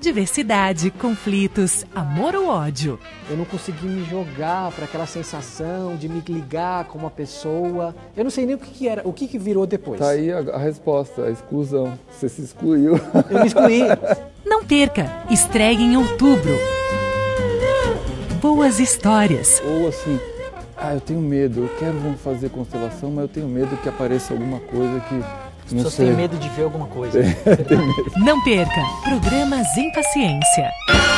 Diversidade, conflitos, amor ou ódio. Eu não consegui me jogar para aquela sensação de me ligar com uma pessoa. Eu não sei nem o que era, o que virou depois. Tá aí a resposta, a exclusão. Você se excluiu. Eu me excluí. Não perca, estreia em outubro. Boas histórias. Ou assim, eu tenho medo, eu quero fazer constelação, mas eu tenho medo que apareça alguma coisa que... As pessoas têm medo de ver alguma coisa. Tem medo. Não perca, Programas em Paciência.